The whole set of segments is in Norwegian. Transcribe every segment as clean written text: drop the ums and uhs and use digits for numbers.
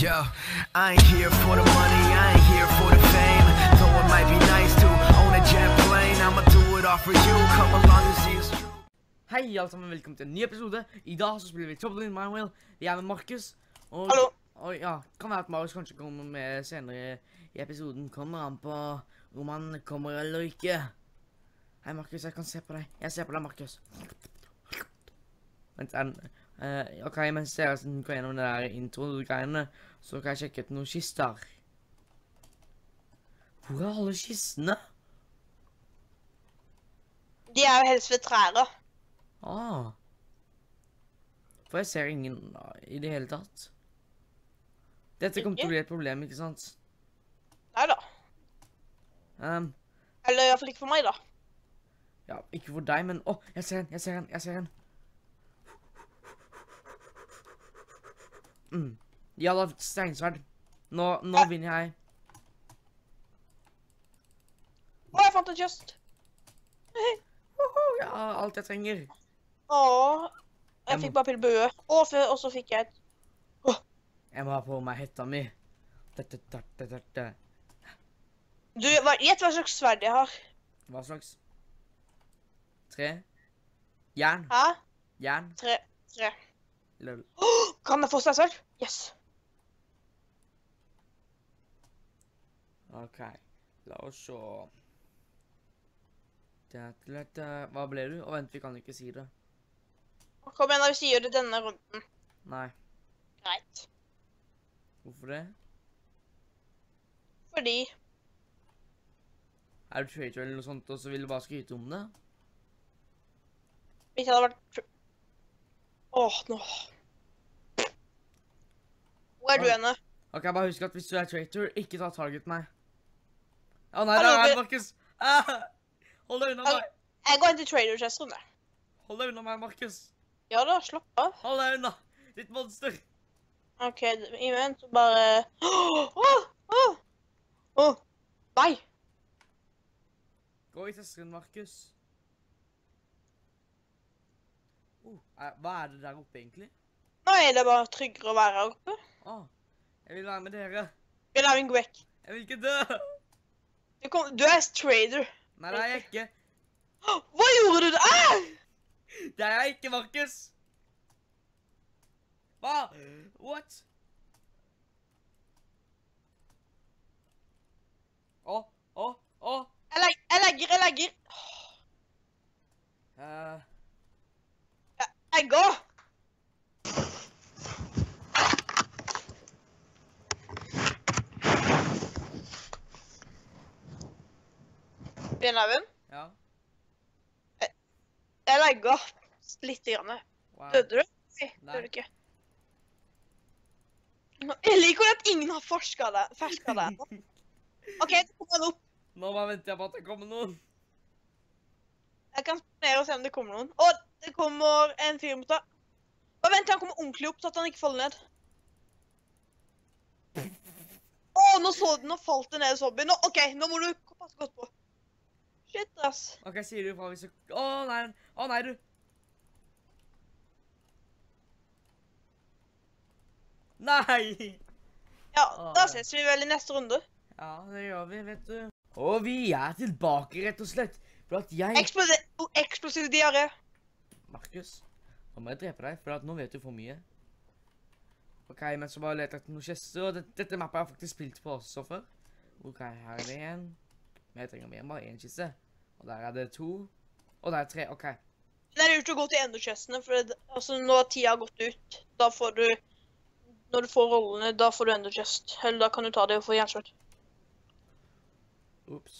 Yo, I ain't here for the money, I ain't here for the fame. Though it might be nice to own a jet plane, I'ma do it all for you, come along and see it's true. Hei alle sammen, velkommen til en ny episode. I dag så spiller vi Trouble in My Wheel. Vi er med Markus. Og, Hallo. Og ja, kan være at Marius kanskje kommer med senere i episoden. Kommer han på om han kommer eller ikke. Hei Markus, jeg kan se på deg. Jeg ser på deg, Markus. Ok, mens jeg går gjennom det der intro-greiene, så kan jeg sjekke ut noen kister. Hvor er alle kistene? De er jo helst ved trærne. Ah. For jeg ser ingen i det hele tatt. Dette kommer til å bli et problem, ikke sant? Neida. Eller i hvert fall ikke for meg da. Ja, ikke for deg, men... Åh, jeg ser en. De hadde hatt steinsverd. Nå vinner jeg. Jeg fant en kjøst. Ja, alt jeg trenger. Jeg fikk bare pillebue. Og så fikk jeg et... Jeg må ha på meg hetta mi. Du, gjett hva slags sverd jeg har. Hva slags? Tre? Jern? Hæ? Jern? Tre. Lol. Kan jeg få steinsverd? Yes. Ok, la oss se. Hva ble du? Vent, vi kan ikke si det. Kom igjen da, vi sier det denne runden. Nei. Greit. Hvorfor det? Fordi... Er du traitor eller noe sånt, og så vil du bare skryte om det? Hvis jeg hadde vært... nå... Hvor er du henne? Ok, bare husk at hvis du er traitor, ikke ta target meg. Nei, der er Markus! Hold deg unna meg! Jeg går inn til trader-chesten der. Hold deg unna meg, Markus! Ja da, slapp av. Hold deg unna! Ditt monster! Ok, vent, så bare... Nei! Gå i testen, Markus. Hva er det der oppe, egentlig? Nei, det er bare tryggere å være her oppe. Jeg vil være med dere. Jeg vil gå vekk. Jeg vil ikke dø! Du er trader. Nei, det er jeg ikke. Hva gjorde du der? Det er jeg ikke, Markus! Hva? What? Jeg legger. Jeg går. Benavn? Ja. Jeg legger litt grann. Wow. Døde du? Nei, Nei. døde du ikke. Jeg liker at ingen har fersket deg. Ok, så kommer den opp. Nå bare venter jeg på at det kommer noen. Jeg kan spennere og se om det kommer noen. Det kommer en fyr mot deg. Bare vent til han kommer ordentlig opp, så at han ikke faller ned. Nå falt det ned zombie. Ok, nå må du passe godt på. Shit, ass. Ok, sier du fra hvis du... nei, du. Nei! Ja, da ses vi vel i neste runde. Ja, det gjør vi, vet du. Og vi er tilbake, rett og slett. For at jeg... Eksplosiv diaré. Markus, nå må jeg drepe deg, for at nå vet du for mye. Ok, men så bare leter jeg etter noen kjester, og dette mappet har jeg faktisk spilt på også før. Ok, her er det en. Men jeg trenger mer enn bare en kiste. Og der er det 2. Og der er 3, ok. Det er lurt å gå til ender-chestene, for når tida har gått ut, da får du... Når du får rollene, da får du ender-chest. Eller da kan du ta det og få jernsverd. Ups.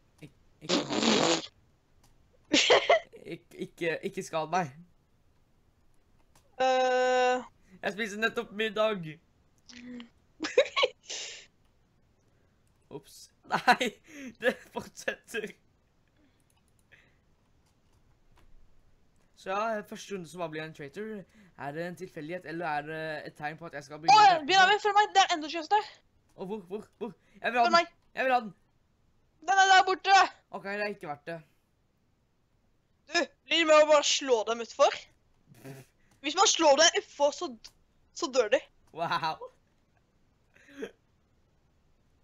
Ikke skad meg. Jeg spiser nettopp middag. Ups. Nei, det fortsetter. Så ja, første runde som bare blir en traitor. Er det en tilfeldighet, eller er det et tegn på at jeg skal begynne... Benjamin, følg meg! Det er ender-chest der. Hvor? Jeg vil ha den. Jeg vil ha den. Den er der borte! Ok, det har ikke vært det. Du, blir det med å bare slå dem utfor? Hvis man slår dem utfor, så dør de. Wow.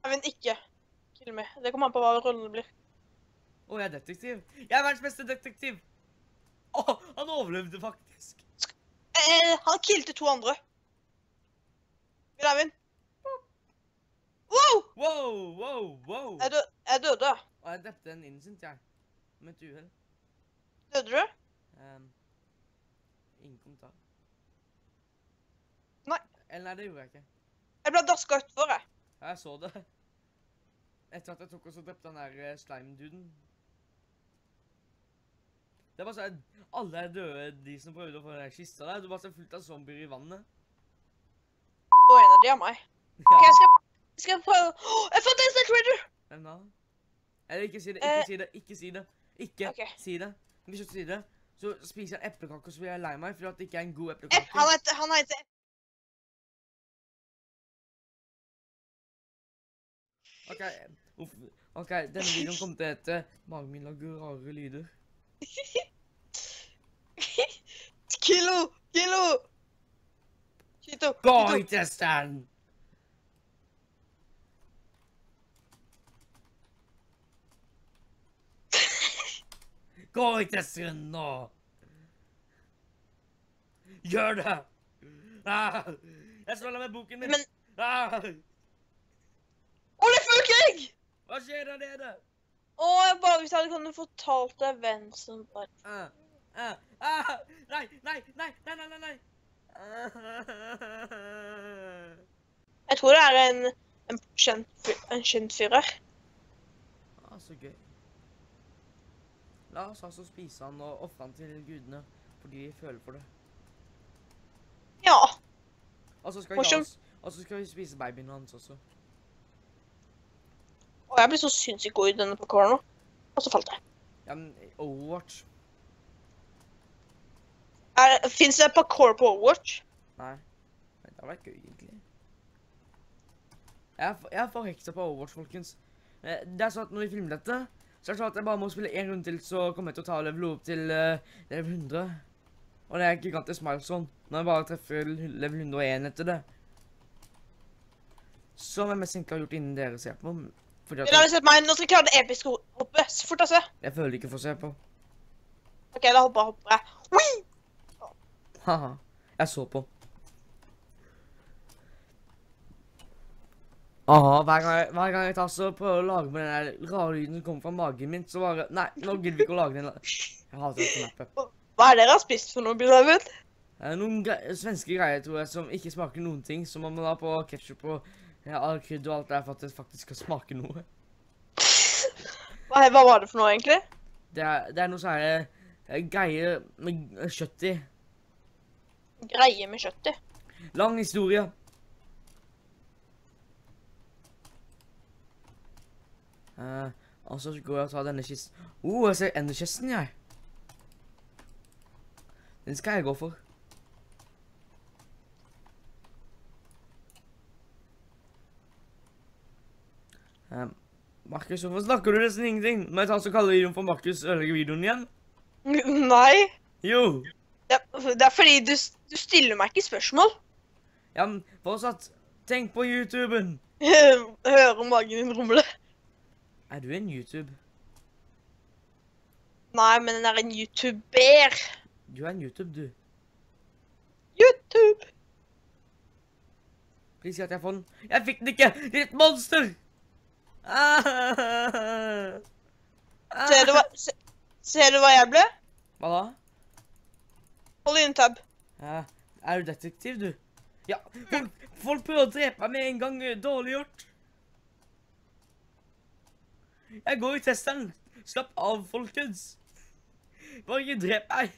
Eivind, ikke kill meg. Det kommer an på hva rollen blir. Å, jeg er detektiv. Jeg er verdens beste detektiv. Å, han overlevde faktisk. Han killte 2 andre. Vil Eivind? Wow! Wow. Jeg døde. Og jeg drepte en innocent, jeg. Med et uheld. Døde du? Ingen kommentar. Nei. Eller nei, det gjorde jeg ikke. Jeg ble daska utfor, jeg. Ja, jeg så det. Etter at jeg tok og så drepte han der slime-duden. Det er bare sånn at alle er døde, de som prøvde å få den der kista der. Du bare ser fullt av zombier i vannet. Og en av de er meg. Ja. Ok, jeg skal prøve. Jeg fant en Instant Trader! Hvem da? Eller ikke si det, ikke si det. Ikke Ok. si det. Hvis du sier det, så spiser jeg en eplekake, og så blir jeg lei meg, for at det ikke er en god eplekake. Han heter... Ok, denne videoen kommer til å hete Magen min lager rare lyder. Kilo! Kito! Gå i testen! Gå i testen nå! Gjør det! Jeg slår med boken min. Men... Ah, Å, det funker ikke! hva skjer der nede? Å, jeg bare hvis jeg hadde kunnet fortalt deg hvem som bare... Nei. Jeg tror det er en kjent fyr her. Så gøy. La oss altså spise han og offre han til gudene, fordi vi føler for det. Ja. Og så skal vi spise babyen hans også. Og jeg ble så sinnssykt god i denne parkouren nå. Og så falt jeg. Ja, men Overwatch? Finnes det parkour på Overwatch? Nei. Men det har vært gøy, egentlig. Jeg er for heksa på Overwatch, folkens. Det er sånn at når vi filmer dette, så er det sånn at jeg bare må spille en runde til, så kommer jeg til å ta level opp til level 100. Og det er gigantisk milestone, når jeg bare treffer level 101 etter det. Som jeg mest egentlig har gjort innen dere ser på. Fordi at La meg se på meg. Nå skal jeg klare det episke hoppet. Så fort, altså. jeg føler ikke for å se på. Ok, da hopper jeg. Whee! Haha, jeg så på. Hver gang jeg tar så prøver å lage med den der rare lyden som kommer fra magen min, så bare... Nei, nå gidder vi ikke å lage den. Jeg hater dette mappet. Hva er det dere har spist for noe, Bilaven? Noen svenske greier, tror jeg, som ikke smaker noen ting, som man må ha på ketchup og all krydd og alt der for at det faktisk skal smake noe. Hva var det for noe, egentlig? Det er noe sånn her greier med kjøtt i. Greier med kjøtt i? Lang historie. Og så går jeg og tar denne kisten. Jeg ser enderkisten, jeg. Den skal jeg gå for. Markus, hvorfor snakker du nesten ingenting? Må jeg ta så kalle videoen for Markus ødelegger videoen igjen? Nei. Jo. Det er fordi du stiller meg ikke spørsmål. Ja, men fortsatt, tenk på YouTuben. Hører magen din rumle. Er du en YouTube? Nei, men den er en YouTuber. Du er en YouTube, du. YouTube. Please si at jeg får den. Jeg fikk den ikke! Ditt monster! Ser du hva jeg ble? Hva da? Hold i en tab. Er du detektiv, du? Ja, folk prøver å drepe meg med en gang. Dårlig gjort. Jeg går i testen. Slapp av, folkens. Bare ikke drep meg.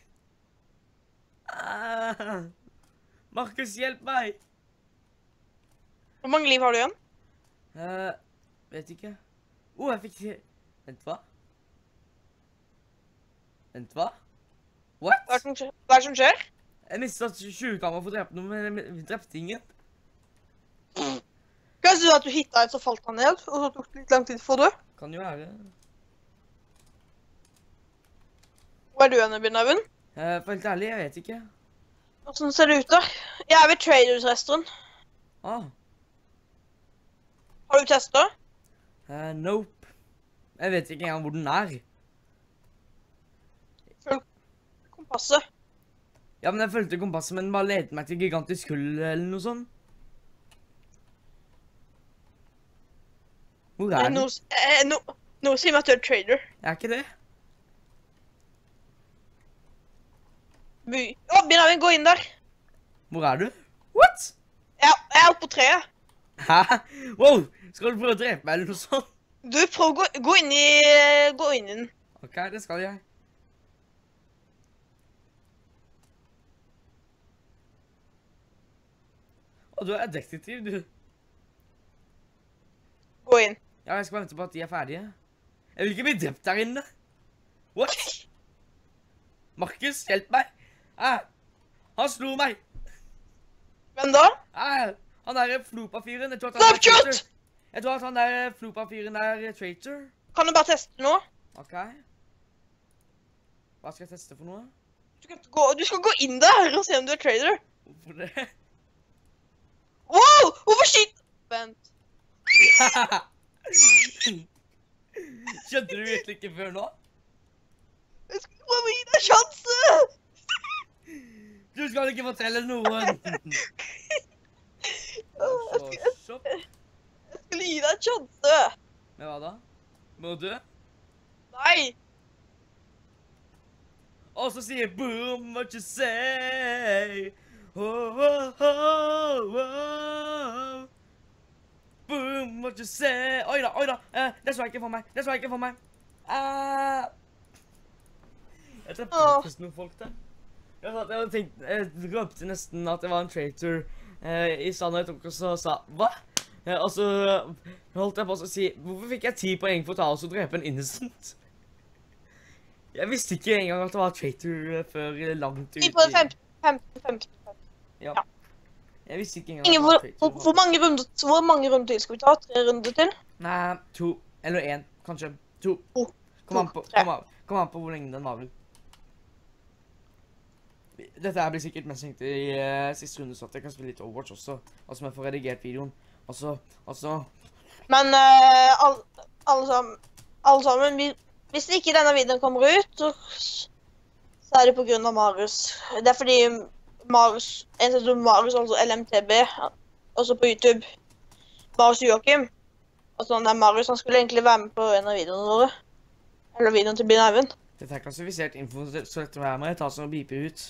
Markus, hjelp meg. Hvor mange liv har du igjen? Vet ikke. Jeg fikk... Vent, hva? What? Hva er det som skjer? Jeg mistet 20 kammer for å drepe noe, men jeg drepte ingen. Kanskje at du hittet et, så falt han ned, og så tok det litt lang tid for å dø? Kan jo være. Hvor er du henne, Binnaven? For helt ærlig, jeg vet ikke. Hvordan ser det ut der? Jeg er ved Traders-restauranten. Har du testet? Nope. Jeg vet ikke engang hvor den er. Følg kompasset. Ja, men jeg følte kompasset, men den bare ledet meg til gigantisk hull eller noe sånt. Hvor er den? Noe sier meg at du er trader. Jeg er ikke det. Å, Benjamin, gå inn der. Hvor er du? What? Ja, jeg er oppe på treet. Hæ? Wow, skal du prøve å drepe meg eller noe sånt? Du, prøv å gå inn i den. Ok, det skal jeg. Å, du er detektiv, du. Gå inn. Ja, jeg skal vente på at de er ferdige. Jeg vil ikke bli drept der inne. What? Markus, hjelp meg. Han slo meg. Hvem da? Han der Flopa-fyren. Jeg tror at Snapchat! Jeg tror at han der Flopa-fyren er traitor. Kan du bare teste noe? Ok. Hva skal jeg teste for noe? Du skal gå inn der og se om du er trader. Hvorfor det? Wow! Hvorfor skyt? Vent. Skjønte du virkelig ikke før nå? Jeg skulle prøve å gi deg sjanse! Du skal ikke fortelle noen! Jeg skulle gi deg en sjanse. Men hva da? Må du dø? Nei. Og så sier boom, what you say? Oh, oh, oh, oh. Boom, what you say? Oi da. Det så jeg ikke for meg. Jeg trappet faktisk noen folk der. Jeg røpte nesten at det var en traitor i stedet når jeg tok og sa, hva? Og så holdt jeg på å si, hvorfor fikk jeg 10 poeng for å ta oss og drepe en innocent? Jeg visste ikke engang at det var traitor før langt ut i... 10 på 50. Ja. Ja. Jeg visste ikke engang at det var traitor. Hvor mange runder til skal vi ta? 3 runder til? Nei, 2. Eller 1, kanskje. 2. Kom an på hvor lenge den var vel. Dette her blir sikkert mest tenkt i siste runde, så at jeg kan spille litt Overwatch også. Altså, jeg får redigert videoen. Altså... Men alle sammen, hvis ikke denne videoen kommer ut, så er det på grunn av Marius. Det er fordi Marius, en som heter Marius, altså LMTB, også på YouTube, Marius Joachim. Og sånn der Marius, han skulle egentlig være med på en av videoene våre. Eller videoen til Benjamin. Dette er klassifisert info, så dette må jeg ta sånn og bipe ut.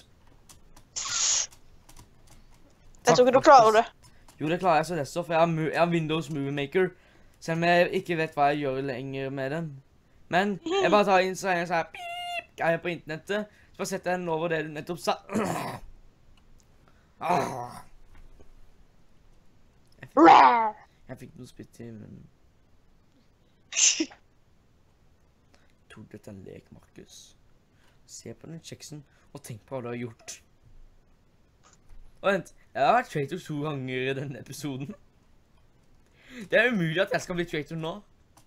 Jeg tror ikke du klarer det. Jo, det klarer jeg så det så, for jeg har Windows Movie Maker, selv om jeg ikke vet hva jeg gjør lenger med den. Men jeg bare tar inn så her, pip, er jeg på internettet, så bare setter jeg den over det du nettopp sa. Jeg fikk noe spytt i munnen. Tror du dette er en lek, Markus? Se på den kjeksen, og tenk på hva du har gjort. Og vent, jeg har vært traitor 2 ganger i denne episoden. Det er umulig at jeg skal bli traitor nå.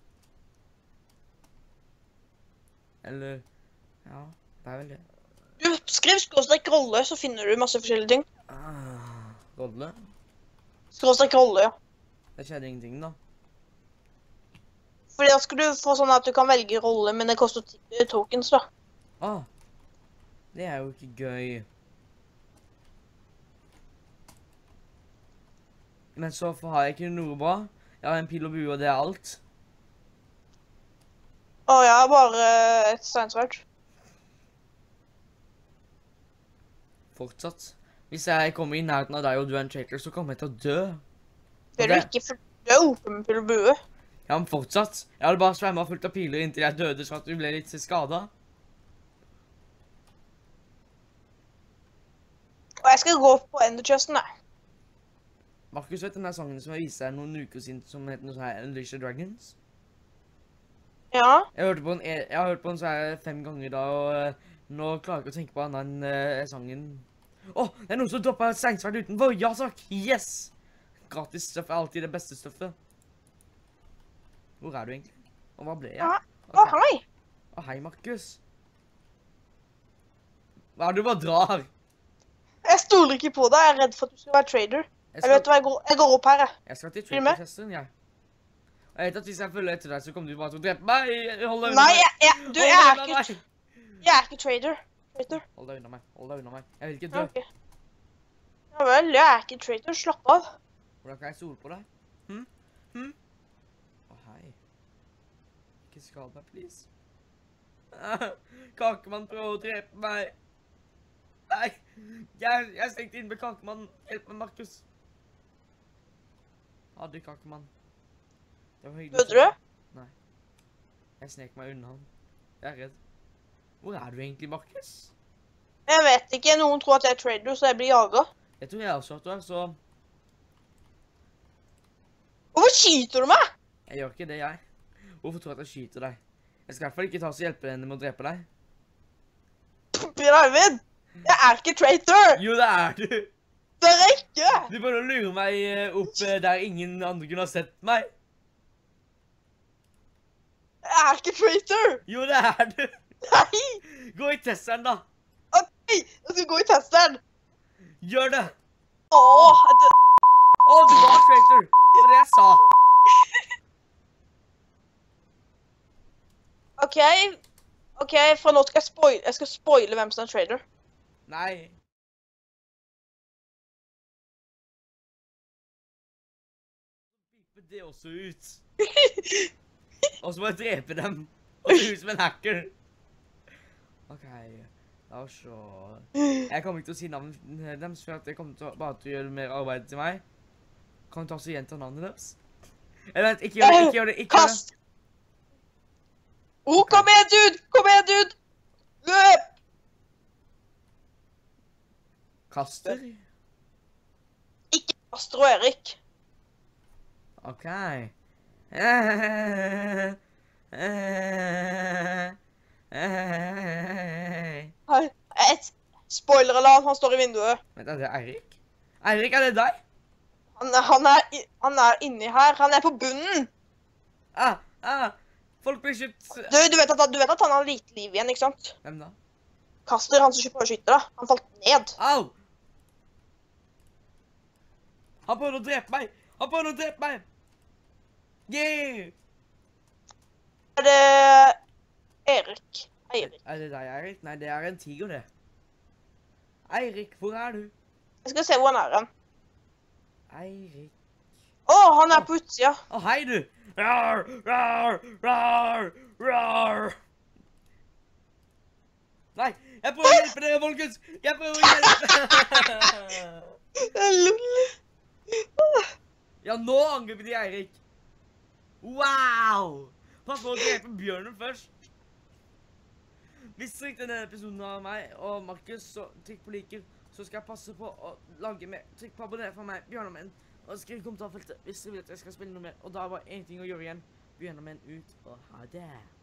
Eller, ja, det er vel det. Du skriv skråstrek rolle, så finner du masse forskjellige ting. Rolle? Skråstrek rolle, ja. Det skjedde ingenting da. Fordi da skal du få sånn at du kan velge rolle, men det koster tokens da. Det er jo ikke gøy. Men så har jeg ikke noe bra. Jeg har en pil og bue, og det er alt. Jeg har bare et steinsverd. Fortsatt. Hvis jeg kommer i nærheten av deg, og du er en traitor, så kommer jeg til å dø. Det er du ikke, for du er oppe med pil og bue. Ja, men fortsatt. Jeg hadde bare svemmet fullt av piler inntil jeg døde, så at du ble litt skadet. Og jeg skal gå på Enderchesten, nei. Markus, vet den der sangen som jeg viste deg noen uker siden, som heter noe sånn her, Unleash the Dragons? Ja. Jeg har hørt på den så her 5 ganger da, og nå klarer jeg ikke å tenke på annen sangen. Det er noen som dropper et steinsverd utenfor! Ja, takk! Yes! Gratis stuff er alltid det beste stuffet. Hvor er du egentlig? Og hva ble jeg? Ja. Hei! Hei, Markus. Hva er det du bare drar? Jeg stoler ikke på deg, jeg er redd for at du skal være trader. Eller vet du hva, jeg går opp her, jeg. Jeg skal til Trader-testen, jeg. Jeg vet at hvis jeg følger etter deg, så kommer du bare til å drepe meg. Hold deg unna Nei, meg. du Hold er deg unna ikke... meg. Jeg er ikke traitor. Hold deg unna meg. Hold deg unna meg. Jeg vil ikke dø. Ok. Ja vel, jeg er ikke traitor. Slapp av. Hvordan kan jeg stole på deg? Å, hei. Ikke skad meg, please. Kakemann prøver å drepe meg. Nei, jeg er stengt inne med Kakemann. Hjelp meg, Markus. Hadde Kakemann. Det var hyggelig. Døde du? Nei. Jeg snek meg unna han. Jeg er redd. Hvor er du egentlig, Markus? Jeg vet ikke. Noen tror at jeg er traitor, så jeg blir jaget. Jeg tror jeg også at du er, så... Hvorfor skyter du meg? Jeg gjør ikke det, jeg. Hvorfor tror du at jeg skyter deg? Jeg skal i hvert fall ikke ta oss og hjelpe henne med å drepe deg. Per Arvid, jeg er ikke traitor. Jo, det er du! Det er jeg ikke. Du bare lurer meg opp der ingen andre kunne ha sett meg. Jeg er ikke traitor. Jo, det er du! Nei. Gå i testeren, da! Ok, jeg skal gå i testen. Gjør det! Åh, Å, du var traitor! Det var det jeg sa! Ok, fra nå skal jeg skal spoile hvem som er traitor. Nei. Pipe det også ut. Og så må jeg drepe dem. Og se ut som en hacker. Ok, la oss se. Jeg kommer ikke til å si navnet deres, for at jeg kommer til å bare til å gjøre mer arbeid til meg. Kan du ta oss og gjenta navnet deres? Jeg vet, ikke gjør det, ikke gjør det, ikke gjør det. Kast! Kom igjen, dude! Kom igjen, dude! Løp! Kaster? Ikke Kaster og Erik. Ok. Hei, spoiler-alarm, han står i vinduet. Vent, er det Eirik? Eirik, er det deg? Han er inni her, han er på bunnen. Folk blir skytt. Du vet at han har lite liv igjen, ikke sant? Hvem da? Kaster, han som prøver å skyte deg. Han falt ned. Au! Han prøvde å drepe meg! Han prøvde å drepe meg! Yeah! Er det Erik? Eirik. Er det deg, Eirik? Nei, det er en tiger, det. Eirik, hvor er du? Jeg skal se hvor han er hen. Eirik. Han er på utsida. Hei, du! Rar, rar, rar, rar. Nei, jeg prøver å hjelpe dere, folkens! Jeg prøver å hjelpe! Ja, nå angriper de Eirik. Wow! Pass på å drepe bjørnen først. Hvis du likte denne episoden av meg og Markus, så trykk på liker. Så skal jeg passe på å lage mer. Trykk på abonner for meg, Bjørnemenn. Og skriv i kommentarfeltet hvis dere vil at jeg skal spille noe mer. Og da er bare én ting å gjøre ign. Bjørnemenn ut, og ha det.